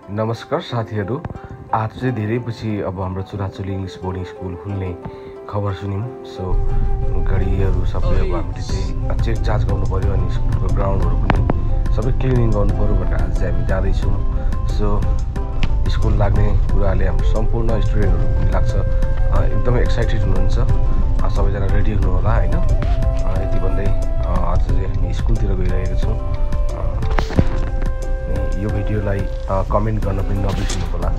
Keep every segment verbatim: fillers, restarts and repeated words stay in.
नमस्कार साथीहरू, आज चाहिँ धेरै पछि अब हाम्रो चुराचुली इङ्ग्लिस बोर्डिङ स्कुल खुल्ने खबर सुन्यौँ। सो गाडीहरू सबै अब हामीले चाहिँ चेक जाँच गर्नु पऱ्यो अनि स्कुलको ग्राउन्डहरू पनि सबै क्लिनिङ गर्नु पऱ्यो भनेर आज चाहिँ हामी जाँदैछौँ। सो स्कुल लाग्ने कुराले हाम्रो सम्पूर्ण स्टुडेन्टहरू पनि लाग्छ एकदमै एक्साइटेड हुनुहुन्छ। सबैजना रेडी हुनु होला हैन। यति भन्दै आज चाहिँ हामी स्कुलतिर गइरहेका छौँ। यो भिडियोलाई कमेन्ट गर्न पनि नबिर्सिनु होला।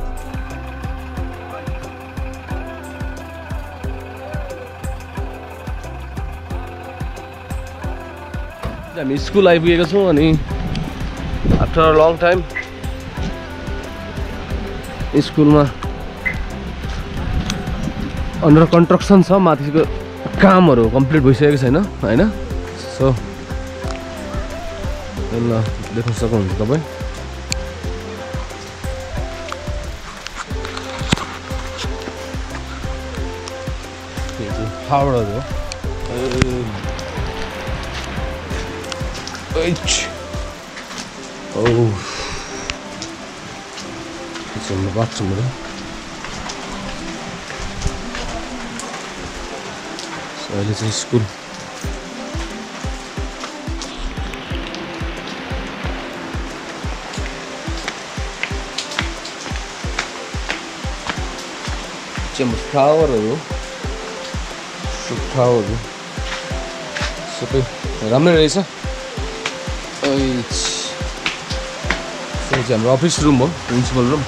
हामी स्कुल आइपुगेका छौँ अनि आफ्टर लङ टाइम स्कुलमा अन्डर कन्स्ट्रक्सन छ, माथिको कामहरू कम्प्लिट भइसकेको छैन हैन। सो ल देख्न सक्नुहुन्छ तपाईँ। हावडाहरू बाथरुमहरू अहिले चाहिँ स्कुल चेम्बर फ्लावरहरू सुक्खाहरू सबै राम्रै रहेछ। चाहिँ हाम्रो अफिस रुम हो, principal room.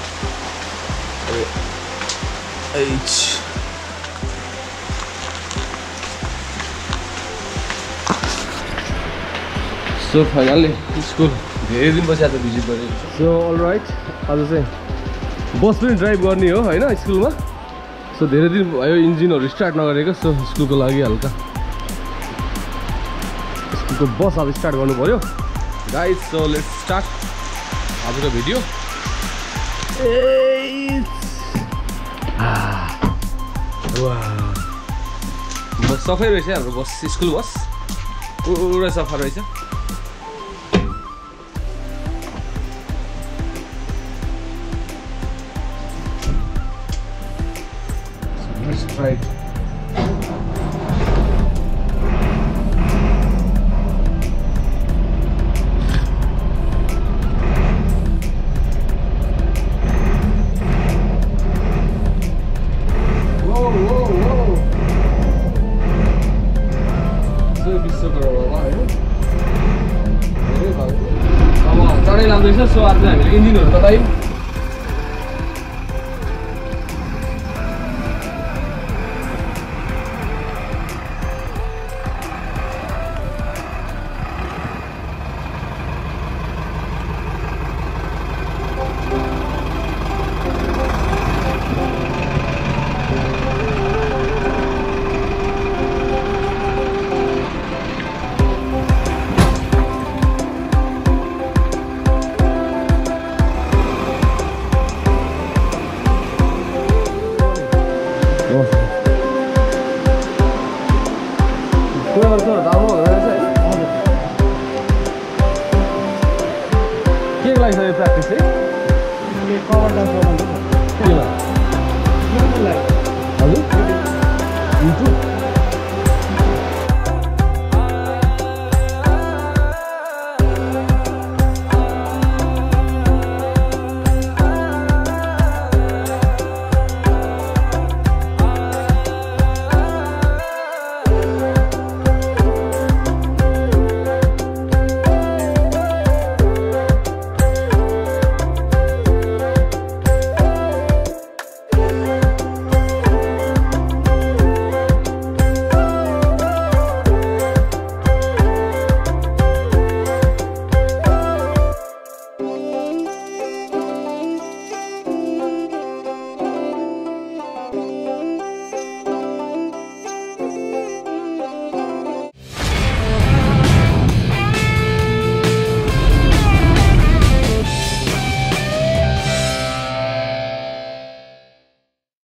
So finally school धेरै दिनपछि आज भिजिट गरेको छ। सो अल राइट, आज चाहिँ बस पनि ड्राइभ गर्ने हो होइन स्कुलमा। सो धेरै दिन भयो इन्जिनहरू स्टार्ट नगरेको। सो स्कुलको लागि हल्का स्कुलको बस अब स्टार्ट गर्नु पऱ्यो गाइज। सो लेट्स स्टार्ट आजको भिडियो। बस सफै रहेछ हाम्रो बस, स्कुल बस पुरै सफा रहेछ। Right. Whoa, whoa, whoa. So this so करो वाला है। अरे भाई, अब चढाइ लाग्दैछ। सो आज हामीले इन्जिनहरु बतायौं। के लाग्छ यो प्र्याक्टिस चाहिँ? कभर डान्स गर्नु